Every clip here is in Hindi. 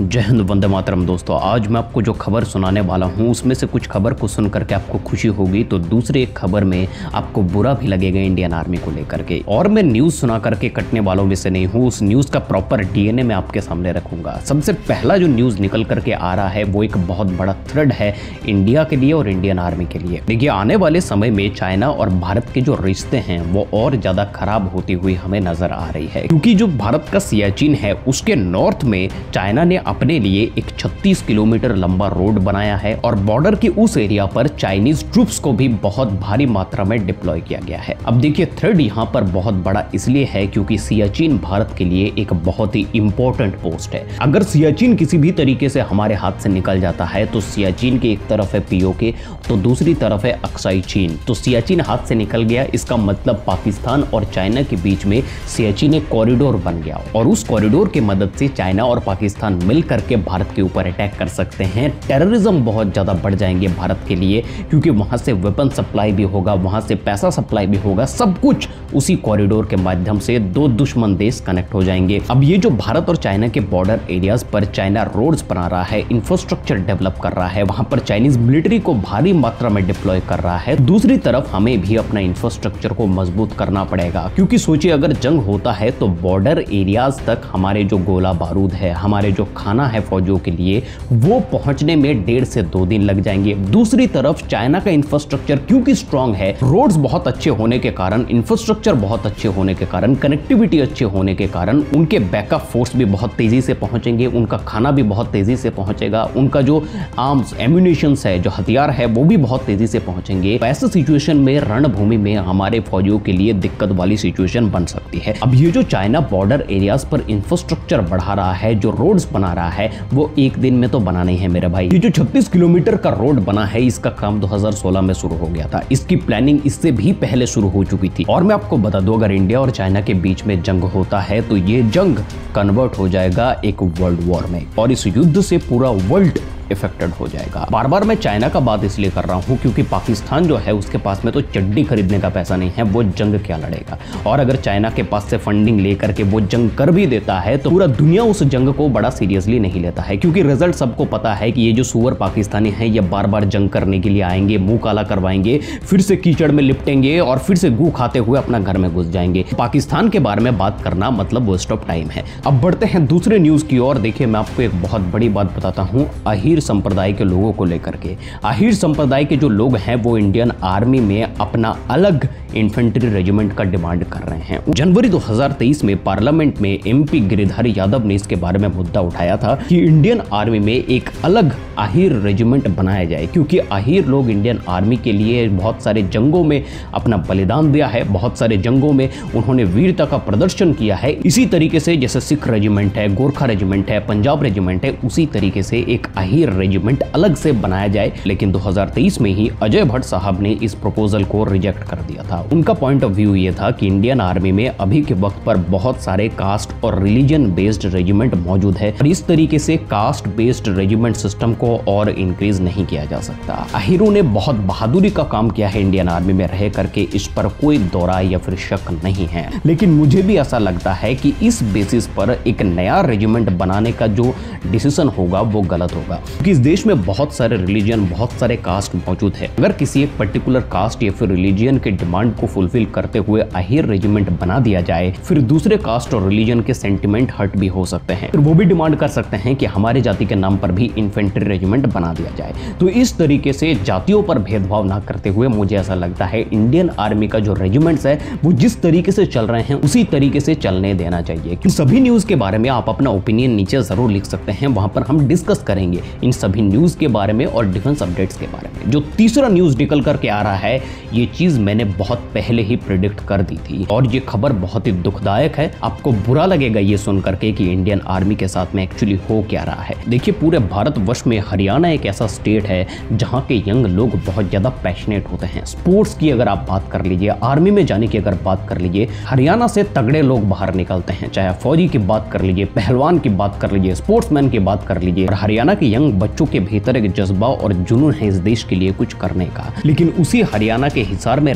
जय हिंद, वंदे मातरम। दोस्तों, आज मैं आपको जो खबर सुनाने वाला हूं उसमें से कुछ खबर को सुन करके आपको खुशी होगी तो दूसरे एक खबर में आपको बुरा भी लगेगा इंडियन आर्मी को लेकर के। और मैं न्यूज़ सुना करके कटने वालों में से नहीं हूं, उस न्यूज़ का प्रॉपर डीएनए मैं आपके सामने रखूंगा। सबसे पहला जो न्यूज़ निकल करके आ रहा है वो एक बहुत बड़ा थ्रेड है इंडिया के लिए और इंडियन आर्मी के लिए। देखिए, आने वाले समय में चाइना और भारत के जो रिश्ते हैं वो और ज्यादा खराब होती हुई हमें नजर आ रही है, क्योंकि जो भारत का सियाचिन है उसके नॉर्थ में चाइना ने अपने लिए एक 36 किलोमीटर लंबा रोड बनाया है और बॉर्डर के उस एरिया पर चाइनीज ट्रूप्स को भी बहुत भारी मात्रा में डिप्लॉय किया गया है। अब देखिए, थ्रेड यहाँ पर बहुत बड़ा इसलिए है क्योंकि सियाचिन भारत के लिए एक बहुत ही इंपॉर्टेंट पोस्ट है। अगर सियाचिन किसी भी तरीके से हमारे हाथ से निकल जाता है तो सियाचिन की एक तरफ है पीओके तो दूसरी तरफ है अक्साई चीन। तो सियाचिन हाथ से निकल गया, इसका मतलब पाकिस्तान और चाइना के बीच में सियाचिन एक कॉरिडोर बन गया और उस कॉरिडोर की मदद से चाइना और पाकिस्तान मिल करके भारत के ऊपर अटैक कर सकते हैं। टेररिज्म बहुत ज्यादा बढ़ जाएंगे भारत के लिए, क्योंकि वहां से वेपन सप्लाई भी होगा, वहां से पैसा सप्लाई भी होगा, सब कुछ उसी कॉरिडोर के माध्यम से दो दुश्मन देश कनेक्ट हो जाएंगे। अब ये जो भारत और चाइना के बॉर्डर एरियाज पर चाइना रोड्स बना रहा है, इंफ्रास्ट्रक्चर डेवलप कर रहा है, वहां पर चाइनीज मिलिट्री को भारी मात्रा में डिप्लॉय कर रहा है। दूसरी तरफ हमें भी अपना इंफ्रास्ट्रक्चर को मजबूत करना पड़ेगा, क्योंकि सोचिए अगर जंग होता है तो बॉर्डर एरियाज तक हमारे जो गोला बारूद है, हमारे जो खाना है फौजियों के लिए, वो पहुंचने में 1.5 से 2 दिन लग जाएंगे। दूसरी तरफ चाइना का इंफ्रास्ट्रक्चर क्योंकि स्ट्रांग है, रोड्स बहुत अच्छे होने के कारण, इंफ्रास्ट्रक्चर बहुत अच्छे होने के कारण, कनेक्टिविटी अच्छे होने के कारण उनके बैकअप फोर्स भी बहुत तेजी से पहुंचेंगे, उनका खाना भी बहुत तेजी से पहुंचेगा, उनका जो आर्म्स एम्यूनिशंस है, जो हथियार है, वो भी बहुत तेजी से पहुंचेंगे। ऐसे सिचुएशन में रणभूमि में हमारे फौजियों के लिए दिक्कत वाली सिचुएशन बन सकती है। अब ये जो चाइना बॉर्डर एरियाज पर इंफ्रास्ट्रक्चर बढ़ा रहा है, जो रोड्स बना रहा है, वो एक दिन में तो बना नहीं है मेरे भाई। ये जो 36 किलोमीटर का रोड बना है, इसका काम 2016 में शुरू हो गया था। इसकी प्लानिंग इससे भी पहले शुरू हो चुकी थी। और मैं आपको बता दूं, अगर इंडिया और चाइना के बीच में जंग होता है तो ये जंग कन्वर्ट हो जाएगा एक वर्ल्ड वॉर में और इस युद्ध से पूरा वर्ल्ड इफेक्टेड हो जाएगा। बार बार मैं चाइना का बात इसलिए कर रहा हूं क्योंकि पाकिस्तान जो है उसके पास में तो चड्डी खरीदने का पैसा नहीं है, वो जंग क्या लड़ेगा। और अगर चाइना के पास से फंडिंग लेकर के वो जंग कर भी देता है तो पूरा दुनिया उस जंग को बड़ा सीरियसली नहीं लेता है, क्योंकि रिजल्ट सबको पता है कि ये जो सुअर पाकिस्तानी है ये बार बार जंग करने के लिए आएंगे, मुंह काला करवाएंगे, फिर से कीचड़ में लिपटेंगे और फिर से गू खाते हुए अपना घर में घुस जाएंगे। पाकिस्तान के बारे में बात करना मतलब वेस्ट ऑफ टाइम है। अब बढ़ते हैं दूसरे न्यूज की ओर। देखिए, मैं आपको एक बहुत बड़ी बात बताता हूं अहीर संप्रदाय के लोगों को लेकर के। अहीर संप्रदाय के जो लोग हैं वो इंडियन आर्मी में अपना अलग इन्फेंट्री रेजिमेंट का डिमांड कर रहे हैं। जनवरी 2023 में पार्लियामेंट में एमपी गिरिधारी यादव ने इसके बारे में मुद्दा उठाया था कि इंडियन आर्मी में एक अलग अहीर रेजिमेंट बनाया जाए, क्योंकि अहीर लोग इंडियन आर्मी के लिए बहुत सारे जंगों में अपना बलिदान दिया है, बहुत सारे जंगों में उन्होंने वीरता का प्रदर्शन किया है। इसी तरीके से जैसे सिख रेजिमेंट है, गोरखा रेजिमेंट है, पंजाब रेजिमेंट है, उसी तरीके से एक अहीर रेजिमेंट अलग से बनाया जाए। लेकिन 2023 में ही अजय भट्ट साहब ने इस प्रपोजल को रिजेक्ट कर दिया था। उनका पॉइंट ऑफ व्यू ये था कि इंडियन आर्मी में अभी के वक्त पर बहुत सारे कास्ट और रिलीजन बेस्ड रेजिमेंट मौजूद है और इस तरीके से कास्ट बेस्ड रेजिमेंट सिस्टम को और इंक्रीज नहीं किया जा सकता। अहीरों ने बहुत बहादुरी का काम किया है इंडियन आर्मी में रह करके, इस पर कोई दौरा या फिर शक नहीं है। लेकिन मुझे भी ऐसा लगता है कि इस बेसिस पर एक नया रेजिमेंट बनाने का जो डिसीजन होगा वो गलत होगा, क्योंकि इस देश में बहुत सारे रिलीजन, बहुत सारे कास्ट मौजूद है। अगर किसी एक पर्टिकुलर कास्ट या फिर रिलीजन के डिमांड को फुलफिल करते हुए अहीर रेजिमेंट बना दिया जाए, फिर दूसरे कास्ट और रिलीजन के सेंटिमेंट हर्ट भी हो सकते हैं, फिर वो भी डिमांड कर सकते हैं कि हमारे जाति के नाम पर भी इन्फेंट्री रेजिमेंट बना दिया जाए। तो इस तरीके से जातियों पर भेदभाव ना करते हुए मुझे ऐसा लगता है इंडियन आर्मी का जो रेजिमेंट्स है वो जिस तरीके से चल रहे हैं उसी तरीके से चलने देना चाहिए। इन सभी न्यूज के बारे में आप अपना ओपिनियन नीचे जरूर लिख सकते हैं, वहां पर हम डिस्कस करेंगे इन सभी न्यूज के बारे में और डिफेंस अपडेट्स के बारे में। जो तीसरा न्यूज निकल करके आ रहा है, ये चीज मैंने बहुत पहले ही प्रेडिक्ट कर दी थी और ये खबर बहुत ही दुखदायक है। आपको बुरा लगेगा ये सुन करके कि इंडियन आर्मी के साथ में एक्चुअली हो क्या रहा है। देखिए, पूरे भारतवर्ष में हरियाणा एक ऐसा स्टेट है जहां के यंग लोग बहुत ज्यादा पैशनेट होते हैं। स्पोर्ट्स की अगर आप बात कर लीजिए, आर्मी में जाने की अगर बात कर लीजिए, हरियाणा से तगड़े लोग बाहर निकलते हैं। चाहे फौजी की बात कर लीजिए, पहलवान की बात कर लीजिए, स्पोर्ट्समैन की बात कर लीजिए। और हरियाणा के यंग बच्चों के भीतर एक जज्बा और जुनून है इस देश के लिए कुछ करने का। लेकिन उसी हरियाणा के हिसार में रहने वाले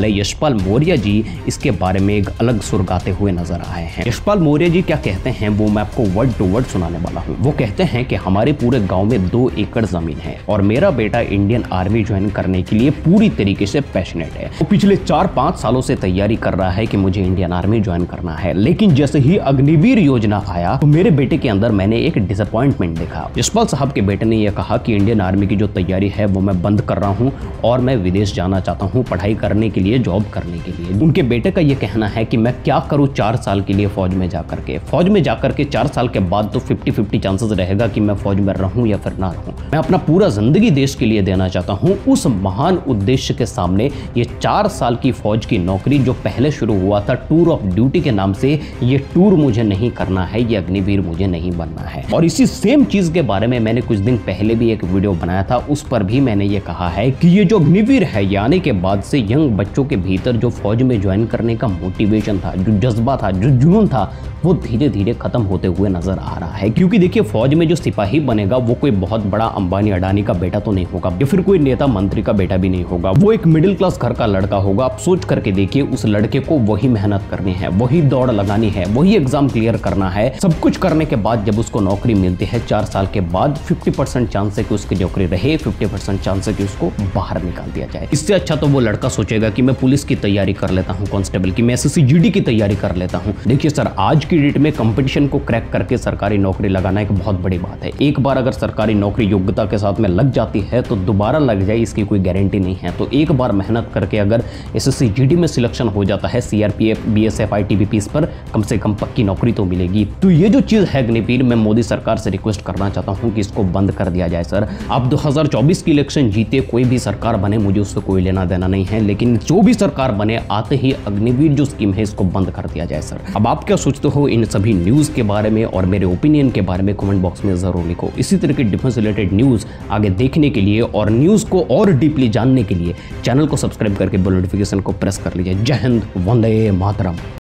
वाले यशपाल मौर्य जी इसके बारे में एक अलग सुर गाते हुए नजर आए हैं। यशपाल मौर्य जी क्या कहते हैं वो मैं आपको वर्ड टू वर्ड सुनाने वाला हूँ। वो कहते हैं कि हमारे पूरे गांव में 2 एकड़ जमीन है और मेरा बेटा इंडियन आर्मी ज्वाइन करने के लिए पूरी तरीके से पैशनेट है। वो पिछले 4-5 सालों से तैयारी कर रहा है कि मुझे इंडियन आर्मी ज्वाइन करना है, लेकिन जैसे ही अग्निवीर योजना आया तो मेरे बेटे के अंदर मैंने एक डिसअपॉइंटमेंट देखा। यशपाल साहब के बेटे ने यह कहा कि इंडियन आर्मी की जो तैयारी है वो मैं बंद कर रहा हूँ और मैं विदेश जाना चाहता हूँ पढ़ाई करने के लिए, जॉब करने के लिए। उनके बेटे का यह कहना है कि मैं क्या करूँ 4 साल के लिए फौज में जाकर के। फौज में जाकर के 4 साल के बाद तो 50-50 चांसेस रहेगा कि मैं फौज में रहूं या फिर ना रहूं। मैं अपना पूरा जिंदगी देश के लिए देना चाहता हूं। उस महान उद्देश्य के सामने ये 4 साल की फौज की नौकरी जो पहले शुरू हुआ था टूर ऑफ ड्यूटी के नाम से, ये टूर मुझे नहीं करना है, ये अग्निवीर मुझे नहीं बनना है। और इसी सेम चीज के बारे में मैंने कुछ दिन पहले भी एक वीडियो बनाया था, उस पर भी मैंने ये कहा है कि ये जो अग्निवीर है ये आने के बाद से यंग बच्चों के भीतर जो फौज में ज्वाइन करने का मोटिवेशन था, जो जज्बा था, जो जुनून था, वो धीरे धीरे खत्म होते हुए नजर आ रहा है। क्योंकि देखिए फौज में जो सिपाही बनेगा वो कोई बहुत बड़ा अंबानी अडानी का बेटा तो नहीं होगा या फिर कोई नेता मंत्री का बेटा भी नहीं होगा, वो एक मिडिल क्लास घर का लड़का होगा। आप सोच करके देखिए, उस लड़के को वही मेहनत करनी है, वही दौड़ लगानी है, वही एग्जाम क्लियर करना है। सब कुछ करने के बाद जब उसको नौकरी मिलती है 4 साल के बाद 50% चांस है कि उसकी नौकरी रहे, 50% चांस है कि उसको बाहर निकाल दिया जाए। इससे अच्छा तो वो लड़का सोचेगा कि मैं पुलिस की तैयारी कर लेता हूँ, कांस्टेबल की, मैं एसएससी जीडी की तैयारी कर लेता हूँ। देखिए सर, आज की डेट में कंपटीशन को क्रैक करके सरकारी नौकरी लगाना एक बहुत बड़ी बात है। एक बार अगर सरकारी नौकरी योग्यता के साथ में लग जाती है तो दोबारा लग जाए इसकी कोई गारंटी नहीं है। तो एक बार मेहनत करके अगर एसएससी जीडी में सिलेक्शन हो जाता है, सीआरपीएफ, बीएसएफ, आईटीबीपी, इस पर कम से कम पक्की नौकरी तो मिलेगी। तो ये जो चीज है अग्निवीर, मैं मोदी सरकार से रिक्वेस्ट करना चाहता हूं कि इसको बंद कर दिया जाए। सर, आप 2024 की इलेक्शन जीते, कोई भी सरकार बने, मुझे उससे कोई लेना देना नहीं है, लेकिन जो भी सरकार बने आते ही अग्निवीर जो स्कीम है इसको बंद कर दिया जाए। सर, अब आप क्या सोचते हो इन सभी न्यूज के बारे में और मेरे ओपिनियन के बारे में कमेंट बॉक्स में जरूर लिखो। इसी तरह के डिफेंस रिलेटेड न्यूज आगे देखने के लिए और न्यूज को और डीपली जानने के लिए चैनल को सब्सक्राइब करके बेल नोटिफिकेशन को प्रेस कर लीजिए। जय हिंद, वंदे मातरम।